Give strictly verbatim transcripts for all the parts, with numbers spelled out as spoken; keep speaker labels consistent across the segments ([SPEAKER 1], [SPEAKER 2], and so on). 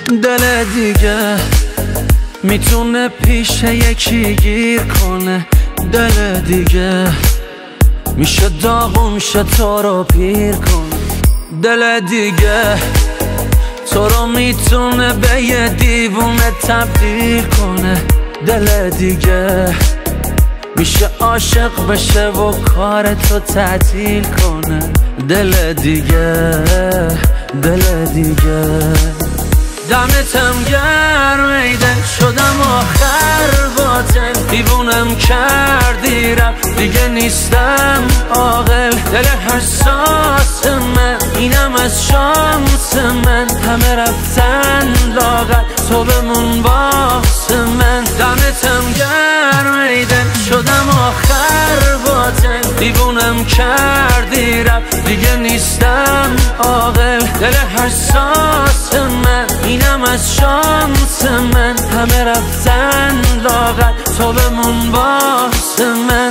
[SPEAKER 1] دل دیگه میتونه پیش یکی گیر کنه، دل دیگه میشه داغون شه تو رو پیر کنه، دل دیگه تو رو میتونه به یه دیوونه تبدیل کنه، دل دیگه میشه عاشق بشه و کار تو تعطیل کنه، دل دیگه دل دیگه دمتم گرم ایده شدم آخر باطل، دیوونم کردی رفت دیگه نیستم عاقل، دل حساس من اینم از شانس من، همه رفتن لاغر تو بمون باس من، دمتم گرم ایده شدم آخر باطل، دیوونم کردی رفت دیگه نیستم عاقل، دل حساس من اینم از شانس من، همه رفتن لاغر تو بمون باس من.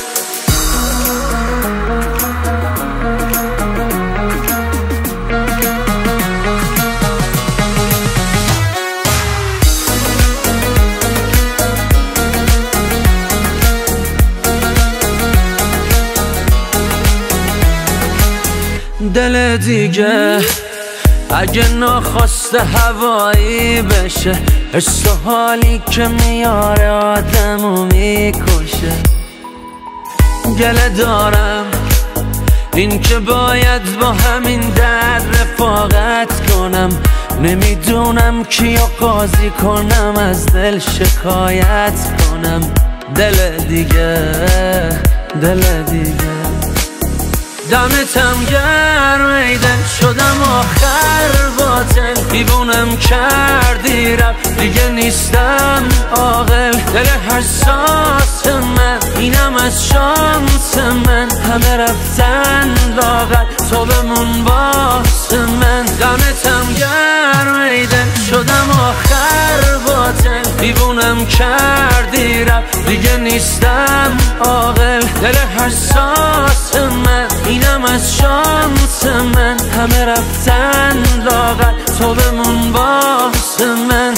[SPEAKER 1] دل دیگه اگه ناخواسته هوایی بشه، حس و حالی که میاره آدمو میکشه، گله دارم این که باید با همین درد رفاقت کنم، نمیدونم کیو قاضی کنم از دل شکایت کنم، دل دیگه دل دیگه دمتم گرم ایده شدم آخر باطل، دیوونم کردی رفت دیگه نیستم عاقل، دل حساس من اینم از شانس من، همه رفتن لاغر تو بمون باس من، دمتم گرم ایده شدم آخر باطل، دیوونم کردی رفت دیگه نیستم عاقل، دل حساس من اینم از شانس من، همه رفتن لاغر تو بمون باس من.